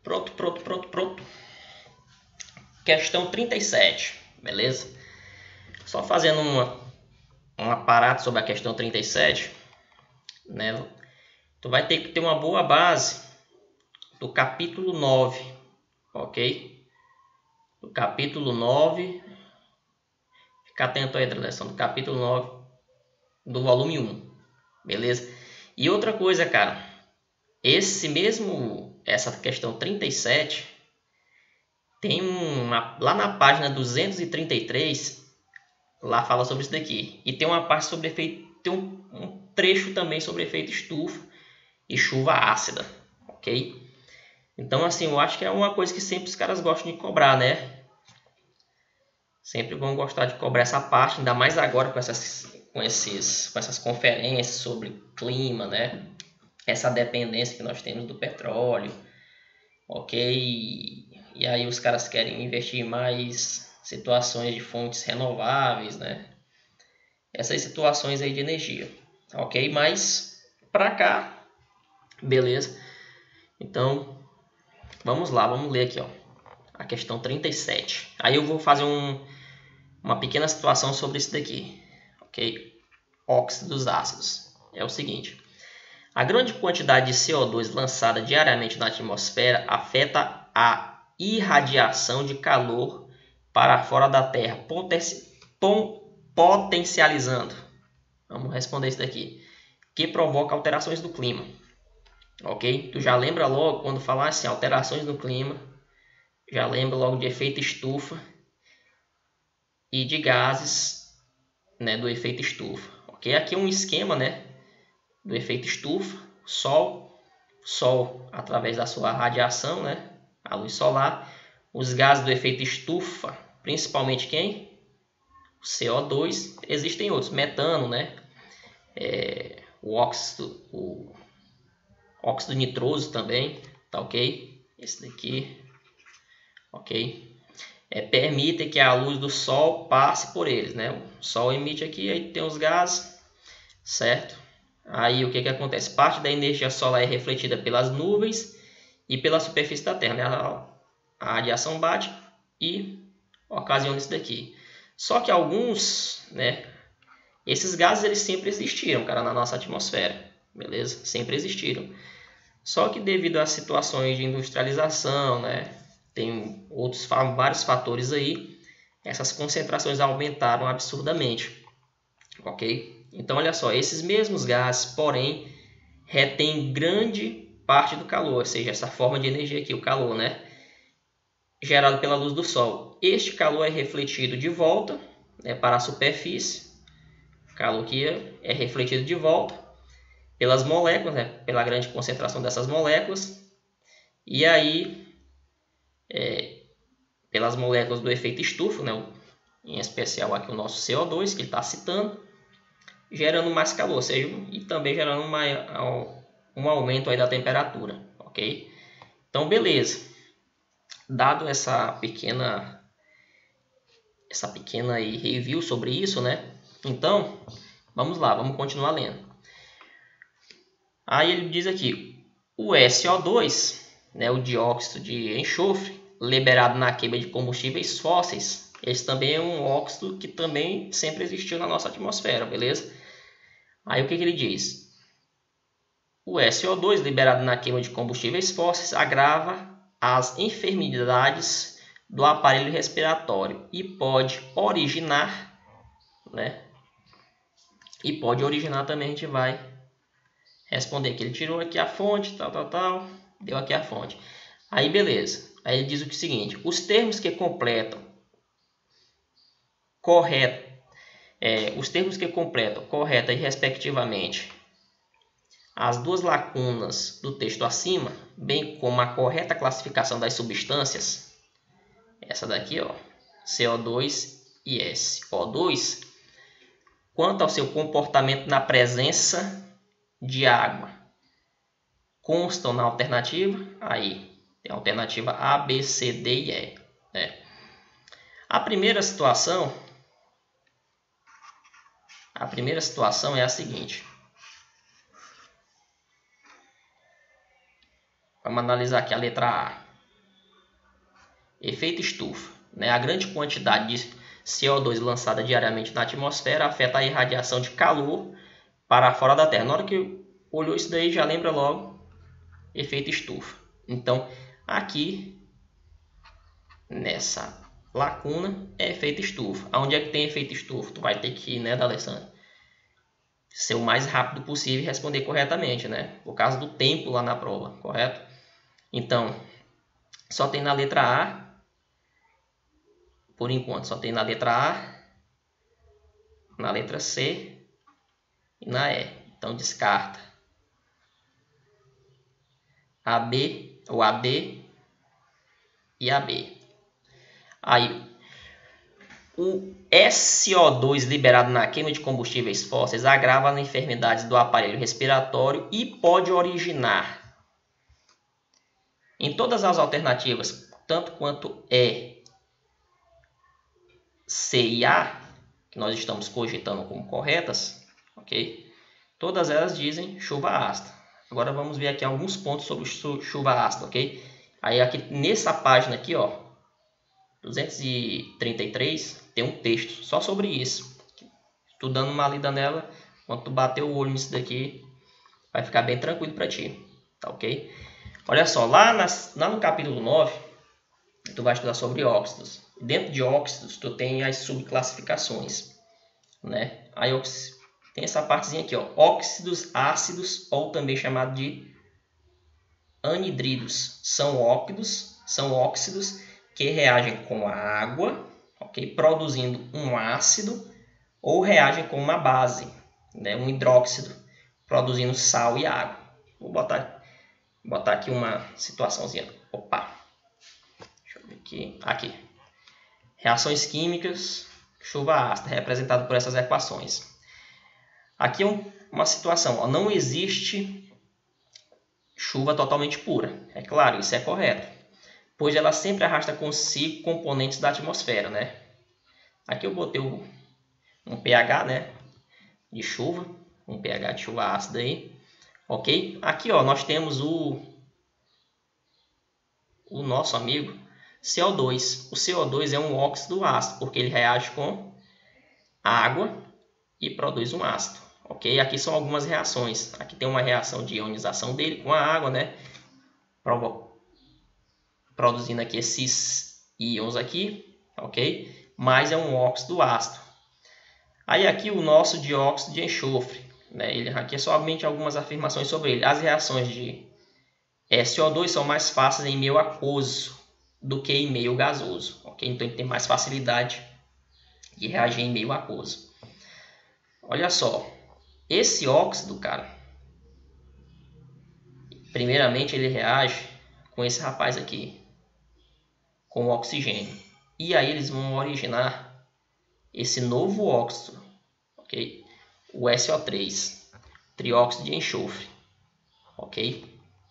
Pronto. Questão 37, beleza? Só fazendo um aparato sobre a questão 37, né? Tu vai ter que ter uma boa base do capítulo 9, ok? Do capítulo 9, fica atento aí, tradução, do capítulo 9 do volume 1, beleza? E outra coisa, cara, essa questão 37 tem lá na página 233, lá fala sobre isso daqui. E tem uma parte sobre efeito, tem um trecho também sobre efeito estufa e chuva ácida, ok? Então, assim, eu acho que é uma coisa que sempre os caras gostam de cobrar, né? Sempre vão gostar de cobrar essa parte, ainda mais agora com essas conferências sobre clima, né? Essa dependência que nós temos do petróleo, ok? E aí os caras querem investir em mais situações de fontes renováveis, né? Essas situações aí de energia, ok? Mas para cá, beleza? Então, vamos lá, vamos ler aqui, ó, a questão 37. Aí eu vou fazer uma pequena situação sobre isso daqui, ok? Óxidos ácidos. É o seguinte: a grande quantidade de CO2 lançada diariamente na atmosfera afeta a irradiação de calor para fora da Terra, potencializando, vamos responder isso daqui, que provoca alterações do clima, ok? Tu já lembra logo, quando falar assim, alterações do clima, já lembra logo de efeito estufa e de gases, né, do efeito estufa, ok? Aqui é um esquema, né, do efeito estufa. Sol através da sua radiação, né, a luz solar, os gases do efeito estufa, principalmente quem? O CO2, existem outros, metano, né, o óxido nitroso também, tá ok? Esse daqui, ok? Permite que a luz do Sol passe por eles, né? O Sol emite aqui, aí tem os gases, certo? Aí o que acontece? Parte da energia solar é refletida pelas nuvens e pela superfície da Terra, né? A radiação bate e ocasiona isso daqui. Só que alguns, né? Esses gases eles sempre existiram, cara, na nossa atmosfera, beleza? Sempre existiram. Só que devido às situações de industrialização, né? Tem vários fatores aí, essas concentrações aumentaram absurdamente, ok? Então, olha só, esses mesmos gases, porém, retêm grande parte do calor, ou seja, essa forma de energia aqui, o calor, né? Gerado pela luz do Sol. Este calor é refletido de volta, né, para a superfície, o calor que é refletido de volta pelas moléculas, né, pela grande concentração dessas moléculas, e aí pelas moléculas do efeito estufa, né, em especial aqui o nosso CO2 que ele está citando, gerando mais calor, ou seja, e também gerando um aumento aí da temperatura, ok? Então, beleza. Dado essa pequena aí review sobre isso, né? Então, vamos lá, vamos continuar lendo. Aí ele diz aqui, o SO2, né, o dióxido de enxofre, liberado na queima de combustíveis fósseis, esse também é um óxido que também sempre existiu na nossa atmosfera, beleza? Aí o que ele diz? O SO2 liberado na queima de combustíveis fósseis agrava as enfermidades do aparelho respiratório e pode originar, né? E pode originar também, a gente vai responder que ele tirou aqui a fonte, tal, deu aqui a fonte. Aí beleza. Aí ele diz o seguinte: os termos que completam correta e respectivamente as duas lacunas do texto acima, bem como a correta classificação das substâncias, essa daqui, ó, CO2 e SO2, quanto ao seu comportamento na presença de água, constam na alternativa, aí tem a alternativa A, B, C, D e E, né? A primeira situação é a seguinte. Vamos analisar aqui a letra A. efeito estufa, né? A grande quantidade de CO2 lançada diariamente na atmosfera afeta a irradiação de calor para fora da Terra. Na hora que olhou isso daí, já lembra logo efeito estufa. Então, aqui nessa lacuna é efeito estufa. Aonde é que tem efeito estufa? Tu vai ter que, né, D'Alessandro, ser o mais rápido possível e responder corretamente, né? Por causa do tempo lá na prova, correto? Então, só tem na letra A. Por enquanto, só tem na letra A, na letra C e na E. Então, descarta AB, o AB e AB. Aí, o SO2 liberado na queima de combustíveis fósseis agrava as enfermidades do aparelho respiratório e pode originar, em todas as alternativas, tanto quanto E, C e A, que nós estamos cogitando como corretas, ok? Todas elas dizem chuva ácida. Agora vamos ver aqui alguns pontos sobre chuva ácida, ok? Aí aqui nessa página aqui, ó, 233, tem um texto só sobre isso. Tu dando uma lida nela, quando tu bater o olho nisso daqui, vai ficar bem tranquilo para ti, tá ok? Olha só, lá no capítulo 9, tu vai estudar sobre óxidos. Dentro de óxidos, tu tem as subclassificações, né? Aí tem essa partezinha aqui, ó, óxidos ácidos, ou também chamado de anidridos. São óxidos que reagem com a água, ok? Produzindo um ácido, ou reagem com uma base, né? Um hidróxido, produzindo sal e água. Vou botar aqui uma situaçãozinha. Opa! Deixa eu ver aqui. Aqui. Reações químicas, chuva ácida, representado por essas equações. Aqui é uma situação, ó, não existe chuva totalmente pura. É claro, isso é correto, pois ela sempre arrasta consigo componentes da atmosfera, né? Aqui eu botei um pH, né, de chuva, um pH de chuva ácida aí, ok? Aqui, ó, nós temos o nosso amigo CO2. O CO2 é um óxido ácido, porque ele reage com água e produz um ácido, ok? Aqui são algumas reações. Aqui tem uma reação de ionização dele com a água, né? Produzindo aqui esses íons aqui, ok? Mas é um óxido ácido. Aí aqui o nosso dióxido de enxofre, né? Ele aqui é somente algumas afirmações sobre ele. As reações de SO2 são mais fáceis em meio aquoso do que em meio gasoso, ok? Então ele tem mais facilidade de reagir em meio aquoso. Olha só, esse óxido, cara, primeiramente ele reage com esse rapaz aqui, com o oxigênio. E aí eles vão originar esse novo óxido, ok? O SO3, trióxido de enxofre, ok?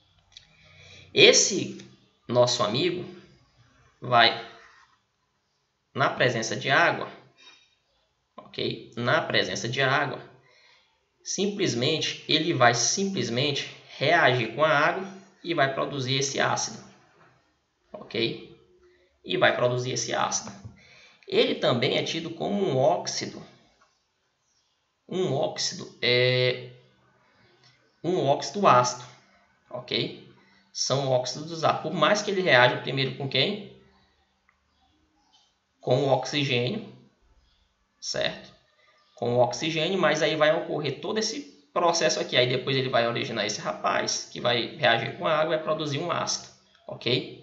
Esse nosso amigo vai, na presença de água, ok? Na presença de água, ele vai simplesmente reagir com a água e vai produzir esse ácido, ok? E vai produzir esse ácido. Ele também é tido como um óxido. Um óxido é um óxido ácido, ok? São óxidos ácidos. Por mais que ele reaja primeiro com quem? Com o oxigênio, certo? Com o oxigênio, mas aí vai ocorrer todo esse processo aqui. Aí depois ele vai originar esse rapaz, que vai reagir com a água e vai produzir um ácido, ok?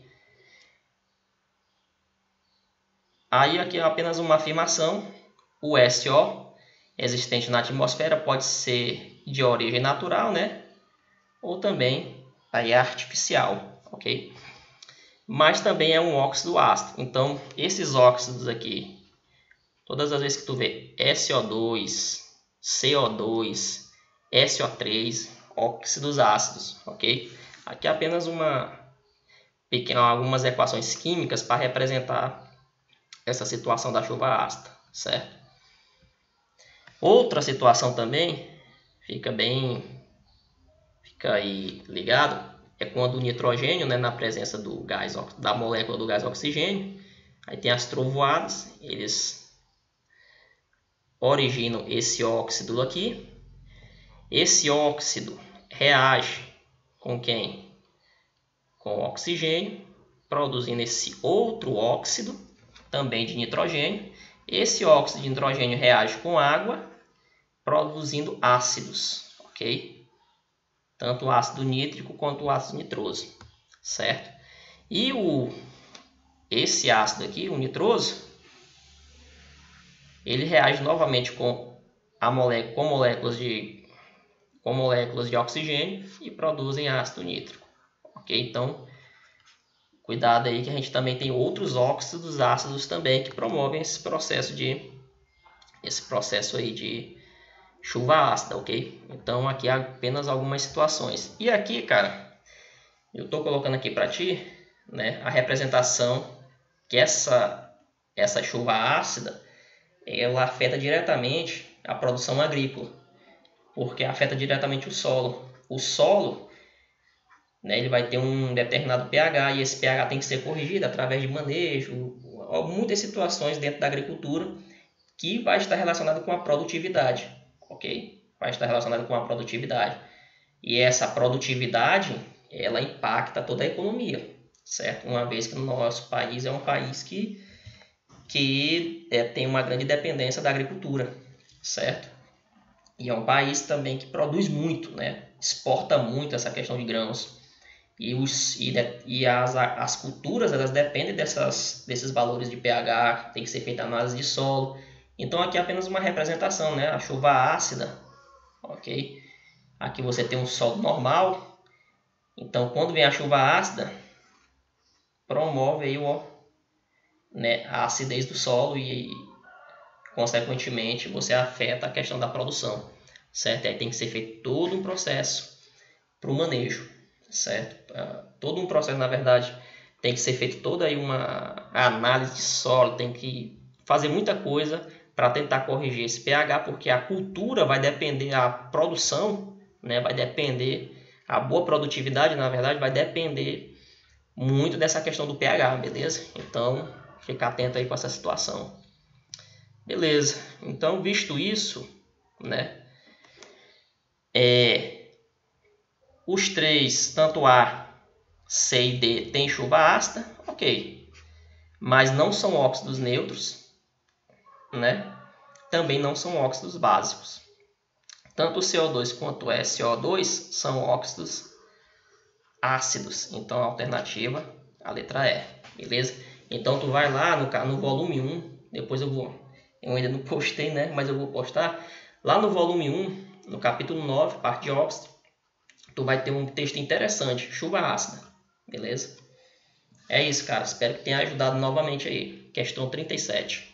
Aí aqui é apenas uma afirmação. O SO existente na atmosfera pode ser de origem natural, né? Ou também aí é artificial, ok? Mas também é um óxido ácido. Então, esses óxidos aqui, todas as vezes que tu vê SO2, CO2, SO3, óxidos ácidos, ok? Aqui é apenas algumas equações químicas para representar essa situação da chuva ácida, certo? Outra situação também, fica aí ligado, é quando o nitrogênio, né, na presença do gás, da molécula do gás oxigênio, aí tem as trovoadas, eles originam esse óxido aqui. Esse óxido reage com quem? Com o oxigênio, produzindo esse outro óxido, também de nitrogênio. Esse óxido de nitrogênio reage com água, produzindo ácidos, ok? Tanto o ácido nítrico quanto o ácido nitroso, certo? E esse ácido aqui, o nitroso, ele reage novamente com moléculas de oxigênio e produzem ácido nítrico, ok? Então, cuidado aí que a gente também tem outros óxidos ácidos também que promovem esse processo aí de chuva ácida, ok? Então aqui apenas algumas situações. E aqui, cara, eu estou colocando aqui para ti, né, a representação que essa chuva ácida ela afeta diretamente a produção agrícola, porque afeta diretamente o solo. O solo, né, ele vai ter um determinado pH e esse pH tem que ser corrigido através de manejo, muitas situações dentro da agricultura que vai estar relacionado com a produtividade, ok? Vai estar relacionado com a produtividade. E essa produtividade, ela impacta toda a economia, certo? Uma vez que o nosso país é um país que tem uma grande dependência da agricultura, certo? E é um país também que produz muito, né? Exporta muito essa questão de grãos. E as culturas, elas dependem desses valores de pH, tem que ser feita análise de solo. Então aqui é apenas uma representação, né? A chuva ácida, ok? Aqui você tem um solo normal. Então quando vem a chuva ácida, promove aí a acidez do solo e consequentemente você afeta a questão da produção, certo? Aí tem que ser feito todo um processo para o manejo, certo? Todo um processo, na verdade, tem que ser feito toda aí uma análise de solo, tem que fazer muita coisa para tentar corrigir esse pH, porque a cultura vai depender, a produção, né, vai depender, a boa produtividade, na verdade, vai depender muito dessa questão do pH, beleza? Então, ficar atento aí com essa situação. Beleza, então visto isso, né, os três, tanto A, C e D, tem chuva ácida, ok, mas não são óxidos neutros, né, também não são óxidos básicos. Tanto o CO2 quanto o SO2 são óxidos ácidos, então a alternativa, a letra E, beleza? Então tu vai lá no volume 1, depois eu ainda não postei, né? Mas eu vou postar. Lá no volume 1, no capítulo 9, parte de óxido, tu vai ter um texto interessante, chuva ácida, beleza? É isso, cara. Espero que tenha ajudado novamente aí. Questão 37.